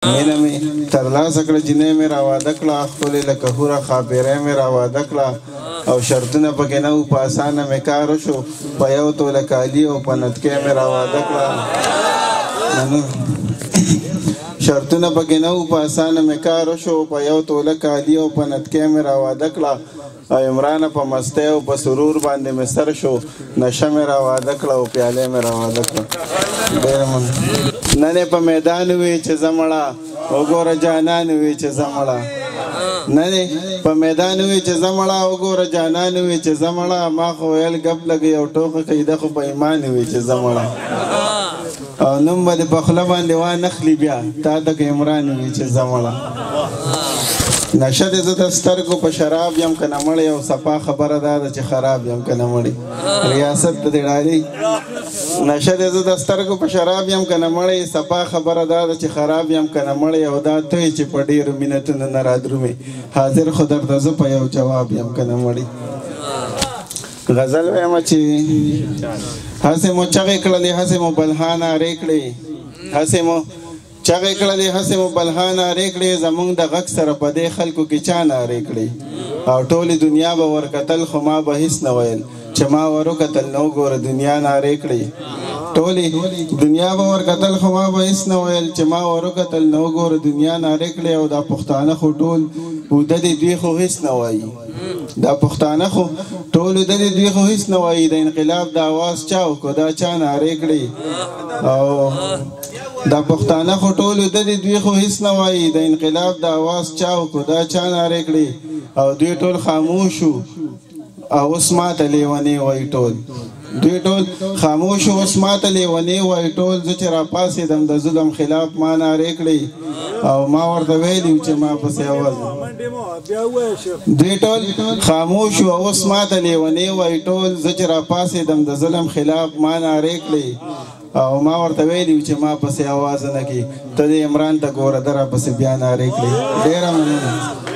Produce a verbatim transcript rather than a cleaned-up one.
مینه مې ترلاسه کړه جینۍ مې راواده کړه ښکلې لکه حوره ښاپیرۍ مې راواده کړه او شرطونه پکې نه وو په اسانه مې کار وشو په یو توله کالي او په نتکۍ مې راواده کړه شرطونه پکې نه وو په اسانه مې کار وشو په یو توله کالي او په نتکۍ مې راواده کړه او عمرانه په مستۍ او په سرور باندې مې سر شو نشه مې راواده کړه او پیالې مې راواده کړه ډېره مننه نن یې په میدان وي چې زه مړه وګوره جانان وي چې زه مړه نن یې په میدان وي چې زه مړه وګوره جانان وي چې زه مړه ما خو ویل ګپ لګوي او ټوکه کوي ده خو په ایمان وي چې زه مړه او نوم به دې په خوله باندې وانخلي بیا تا ته که عمران وي چې زه مړه نشه دې زه د سترګو په شراب یم که نه مړی او صفا خبره دا ده چې خراب یم که نه مړی ریاست ته دې ډالي نشه دې زه د سترګو په شراب یم که نه مړی صفا خبره دا ده چې خراب یم که نه مړی او دا ته چې په ډېرو مینتونو نه رادرومې حاضر خو درته زه په یو جواب یم که نه مړی غزل وایم چې هسې مو چغې کړلې هسې مو بلها نارې کړې هسې مو چغې کړلې هسې مو بلها نارې کړې زموږ د غږ سره په دې خلکو کې چا نارې کړې او ټولې دنیا به ورکتل خو ما به هېڅ نه ویل چې ما ور وکتل نو ګوره دنیا نارې کړې ټولې دنیا به ورکتل خو ما به هېڅ نه ویل چې ما ور وکتل نو ګوره دنیا نارې کړې او دا پښتانه خو ټول اوده دې دوی خو هېڅ نه وایي دا پښتانه خو ټول اوده دې دوی خو هېڅ نه وایي د انقلاب د اواز چا وکړو دا چا نارې کړې او دا پښتانه خو ټول اوده دې دوی خو هېڅ نه وایي د انقلاب د اواز چا وکړو دا چا نارې کړې او دوی ټول خاموش وو او اوس ماته لیونې وایي ټول دوی ټول خاموش وو اوس ماته لیونې وایي ټول زه چې راپاڅېدم د ظلم خلاف ما نارې کړې او ما ورته ویلي و چې ما پسې اواز دوی ټول خاموش وو اوس ماته لیونې وایي ټول زه چې راپاڅېدم د ظلم خلاف ما نارې کړې او ما ورته ویلي و چې ما پسې اواز نه کړي ته دې عمران ته ګوره ده راپسې بیا نارې کړې ډېره مننه